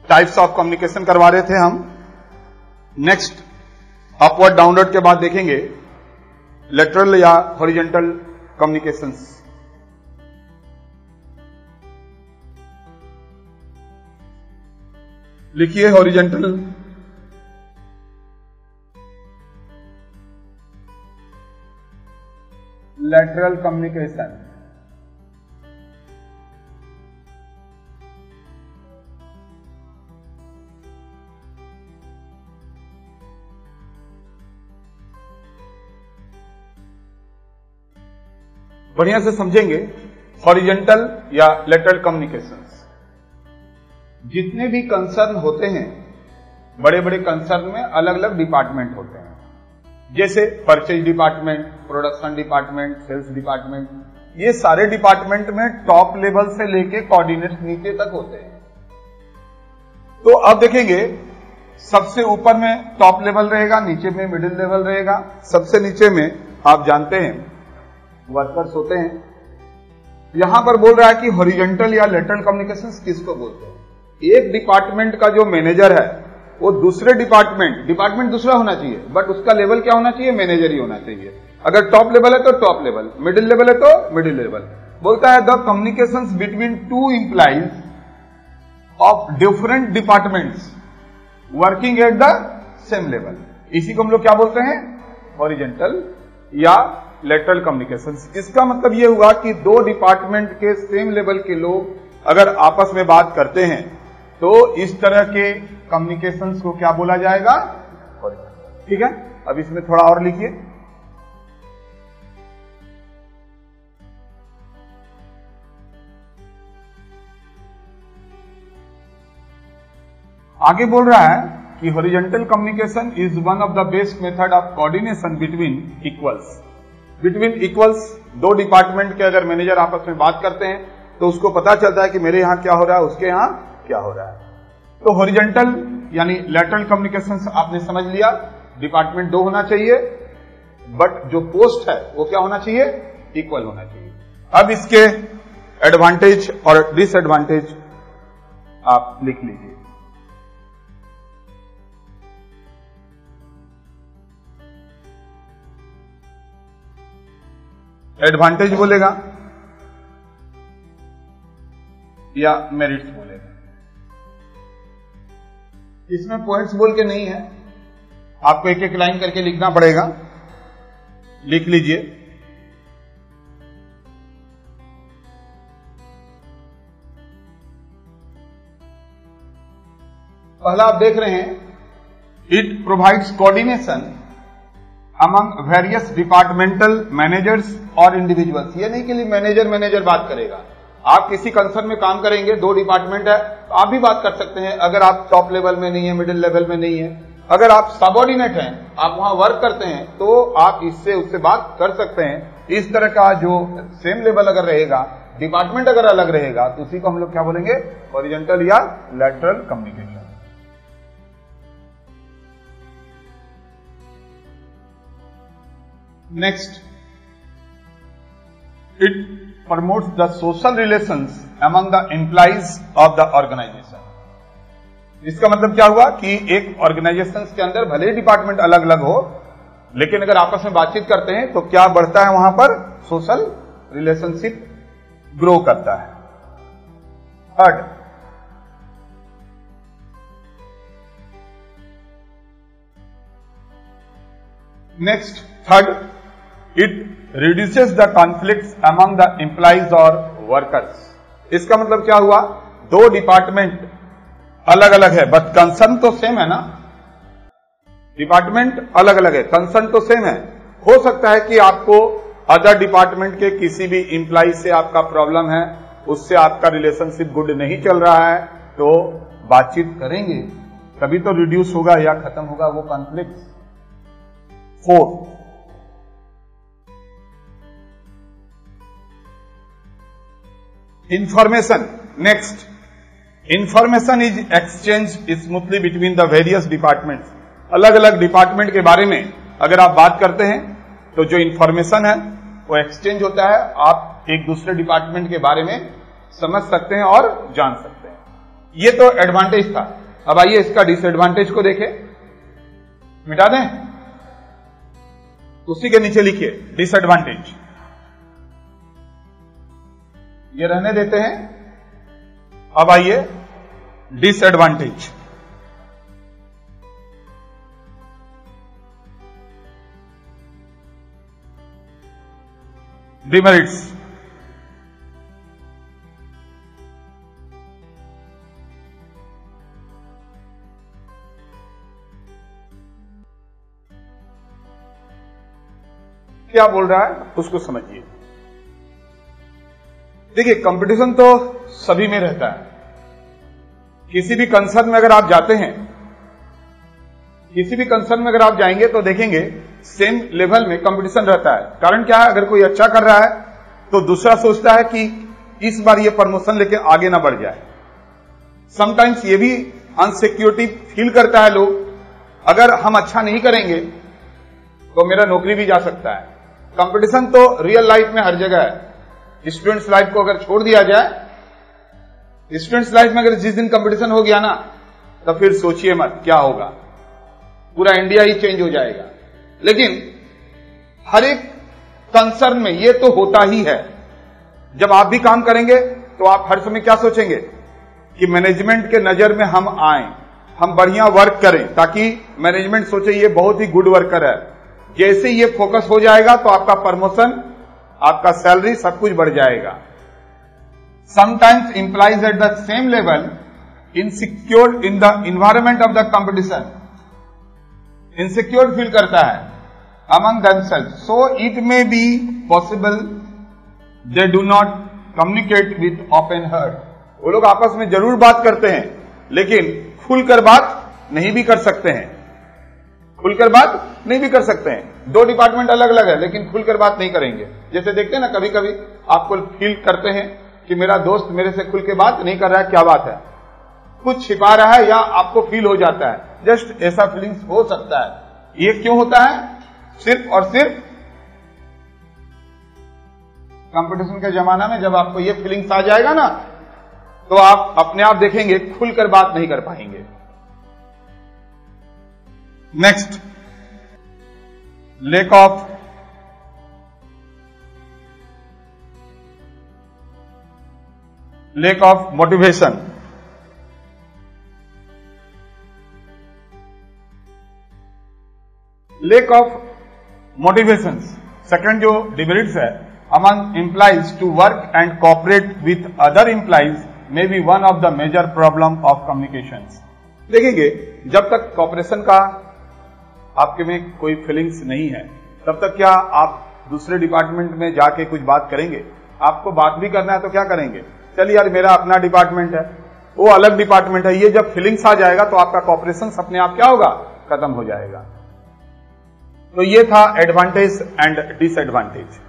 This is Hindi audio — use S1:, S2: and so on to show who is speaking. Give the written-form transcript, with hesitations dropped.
S1: टाइप्स ऑफ कम्युनिकेशन करवा रहे थे हम। नेक्स्ट अपवर्ड डाउनवर्ड के बाद देखेंगे लेटरल या हॉरिजॉन्टल कम्युनिकेशंस। लिखिए हॉरिजॉन्टल, लेटरल कम्युनिकेशन। बढ़िया से समझेंगे हॉरिजॉन्टल या लेटरल कम्युनिकेशंस। जितने भी कंसर्न होते हैं, बड़े बड़े कंसर्न में अलग अलग डिपार्टमेंट होते हैं, जैसे purchase department, production department, sales department. ये सारे डिपार्टमेंट में टॉप लेवल से लेके कोऑर्डिनेट नीचे तक होते हैं। तो अब देखेंगे सबसे ऊपर में टॉप लेवल रहेगा, नीचे में मिडिल लेवल रहेगा, सबसे नीचे में आप जानते हैं वर्कर्स होते हैं। यहां पर बोल रहा है कि हॉरिजॉन्टल या लेटरल कम्युनिकेशंस किसको बोलते हैं। एक डिपार्टमेंट का जो मैनेजर है वो दूसरे डिपार्टमेंट दूसरा होना चाहिए, बट उसका लेवल क्या होना चाहिए, मैनेजर ही होना चाहिए। अगर टॉप लेवल है तो टॉप लेवल, मिडिल लेवल है तो मिडिल लेवल। बोलता है the communications between two employees of different departments working at the same level. इसी को हम लोग क्या बोलते हैं, हॉरिजॉन्टल या लेटरल कम्युनिकेशंस। इसका मतलब यह हुआ कि दो डिपार्टमेंट के सेम लेवल के लोग अगर आपस में बात करते हैं तो इस तरह के कम्युनिकेशंस को क्या बोला जाएगा, हॉरिजॉन्टल। ठीक है, अब इसमें थोड़ा और लिखिए। आगे बोल रहा है कि horizontal communication is one of the best method of coordination between equals. Between equals, दो डिपार्टमेंट के अगर मैनेजर आपस में बात करते हैं तो उसको पता चलता है कि मेरे यहां क्या हो रहा है, उसके यहां क्या हो रहा है। तो हॉरिजॉन्टल यानी लेटरल कम्युनिकेशंस आपने समझ लिया, डिपार्टमेंट दो होना चाहिए, बट जो पोस्ट है वो क्या होना चाहिए, इक्वल होना चाहिए। अब इसके एडवांटेज और डिसएडवांटेज आप लिख लीजिए। एडवांटेज बोलेगा या मेरिट्स बोलेगा। इसमें पॉइंट्स बोल के नहीं है, आपको एक एक लाइन करके लिखना पड़ेगा। लिख लीजिए। पहला आप देख रहे हैं, it provides coordination among various departmental managers और इंडिविजुअल्स। ये नहीं कि मैनेजर बात करेगा। आप किसी कंसर्न में काम करेंगे, दो डिपार्टमेंट है तो आप भी बात कर सकते हैं। अगर आप टॉप लेवल में नहीं है, मिडिल लेवल में नहीं है, अगर आप सबऑर्डिनेट हैं, आप वहां वर्क करते हैं, तो आप इससे उससे बात कर सकते हैं। इस तरह का जो सेम लेवल अगर रहेगा, डिपार्टमेंट अगर अलग रहेगा, तो उसी को हम लोग क्या बोलेंगे, हॉरिजॉन्टल या lateral communication. Next, it promotes the social relations among the employees of the organization। इसका मतलब क्या हुआ कि एक ऑर्गेनाइजेशन के अंदर भले ही डिपार्टमेंट अलग अलग हो, लेकिन अगर आपस में बातचीत करते हैं तो क्या बढ़ता है, वहां पर सोशल रिलेशनशिप ग्रो करता है। Third, next third, it reduces the conflicts among the employees और workers। इसका मतलब क्या हुआ, दो डिपार्टमेंट अलग अलग है बट कंसर्न तो सेम है ना। डिपार्टमेंट अलग अलग है, कंसर्न तो सेम है। हो सकता है कि आपको अदर डिपार्टमेंट के किसी भी एम्प्लॉय से आपका प्रॉब्लम है, उससे आपका रिलेशनशिप गुड नहीं चल रहा है, तो बातचीत करेंगे तभी तो रिड्यूस होगा या खत्म होगा वो conflict. Fourth, information. Next, information is exchange smoothly between the various departments. अलग अलग डिपार्टमेंट के बारे में अगर आप बात करते हैं तो जो इंफॉर्मेशन है वो एक्सचेंज होता है, आप एक दूसरे डिपार्टमेंट के बारे में समझ सकते हैं और जान सकते हैं। ये तो एडवांटेज था। अब आइए इसका डिसएडवांटेज को देखें। मिटा दें, उसी के नीचे लिखिए डिसएडवांटेज। ये रहने देते हैं। अब आइए डिसएडवांटेज। डिमेरिट्स। क्या बोल रहा है उसको समझिए। देखिए, कंपटीशन तो सभी में रहता है। किसी भी कंसर्न में अगर आप जाते हैं, किसी भी कंसर्न में अगर आप जाएंगे तो देखेंगे सेम लेवल में कंपटीशन रहता है। कारण क्या है, अगर कोई अच्छा कर रहा है तो दूसरा सोचता है कि इस बार ये प्रमोशन लेके आगे ना बढ़ जाए। समटाइम्स ये भी अनसिक्योरिटी फील करता है लोग, अगर हम अच्छा नहीं करेंगे तो मेरा नौकरी भी जा सकता है। कंपटीशन तो रियल लाइफ में हर जगह है। स्टूडेंट्स लाइफ को अगर छोड़ दिया जाए, स्टूडेंट्स लाइफ में अगर जिस दिन कंपटीशन हो गया ना, तो फिर सोचिए मत क्या होगा, पूरा इंडिया ही चेंज हो जाएगा। लेकिन हर एक कंसर्न में ये तो होता ही है। जब आप भी काम करेंगे तो आप हर समय क्या सोचेंगे कि मैनेजमेंट के नजर में हम आए, हम बढ़िया वर्क करें, ताकि मैनेजमेंट सोचे ये बहुत ही गुड वर्कर है। जैसे ये फोकस हो जाएगा तो आपका प्रमोशन, आपका सैलरी सब कुछ बढ़ जाएगा। Sometimes employees at the same level insecure in the environment of the competition, insecure feel करता है among themselves, so it may be possible they do not communicate with open heart। वो लोग आपस में जरूर बात करते हैं, लेकिन खुलकर बात नहीं भी कर सकते हैं। खुलकर बात नहीं भी कर सकते हैं। दो डिपार्टमेंट अलग अलग है, लेकिन खुलकर बात नहीं करेंगे। जैसे देखते हैं ना, कभी कभी आपको फील करते हैं कि मेरा दोस्त मेरे से खुल के बात नहीं कर रहा है, क्या बात है, कुछ छिपा रहा है, या आपको फील हो जाता है। जस्ट ऐसा फीलिंग्स हो सकता है। ये क्यों होता है? सिर्फ और सिर्फ कंपटीशन के जमाना में जब आपको ये फीलिंग्स आ जाएगा ना, तो आप अपने आप देखेंगे खुलकर बात नहीं कर पाएंगे। Next, lack of motivation. Lack of motivation second जो डिमेरिट्स है, among employees to work and cooperate with other employees may be one of the major problem of communications. देखेंगे, जब तक कॉपरेशन का आपके में कोई फीलिंग्स नहीं है, तब तक क्या आप दूसरे डिपार्टमेंट में जाके कुछ बात करेंगे? आपको बात भी करना है तो क्या करेंगे, चलिए यार मेरा अपना डिपार्टमेंट है, वो अलग डिपार्टमेंट है। ये जब फीलिंग्स आ जाएगा तो आपका कॉपरेशन अपने आप क्या होगा, खत्म हो जाएगा। तो ये था एडवांटेज एंड डिसएडवांटेज।